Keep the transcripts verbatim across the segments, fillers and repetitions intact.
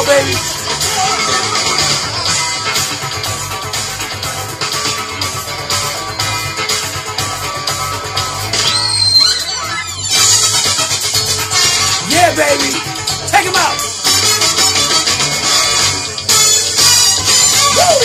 baby. Yeah, baby. Take him out. Woo!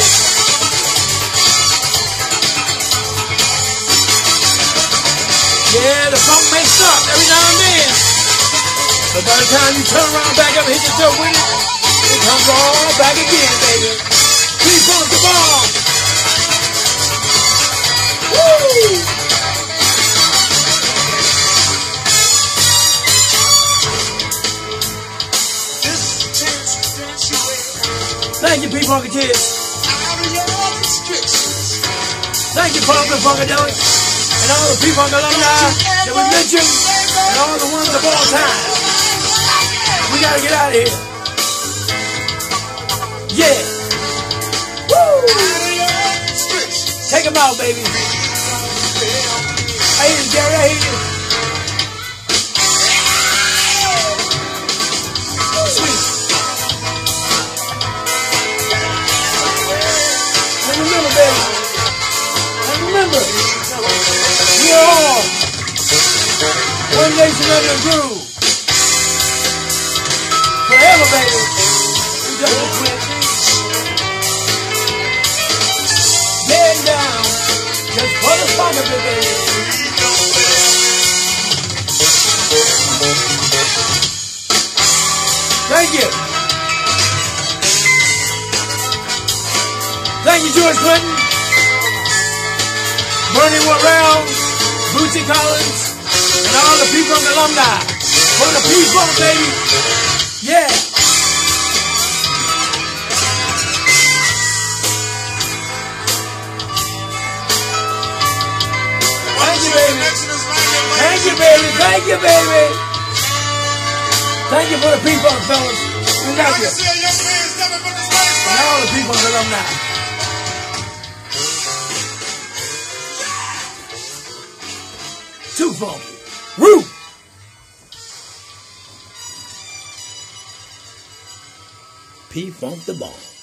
Yeah, the funk may stop every now and then. But by the time you turn around back up and hit yourself with it, it comes all back again, baby. P-Funk the bomb. Woo! Thank you, P-Funkateers. Thank you, Funka Funkadelic, and all the P-Funk alumni that we mentioned, and all the ones of all time. We gotta get out of here. Yeah. Woo! Take them out, baby. I hate it, Jerry. I hate it. Sweet. And remember, baby. And remember, we are all one nation under the groove. Forever, baby. We just a quit. Laying down just for the fun of it, baby. Thank you. Thank you, George Clinton, Bernie Worrell, Bootsy Collins, and all the P-Funk alumni. For the P-Funk, baby. Yeah. Thank you, baby. Thank you, baby. Thank you, baby. Thank you for the P-Funk, fellas. We got you. And all the P-Funk alumni. Too funky. Woo! P-Funk the bomb.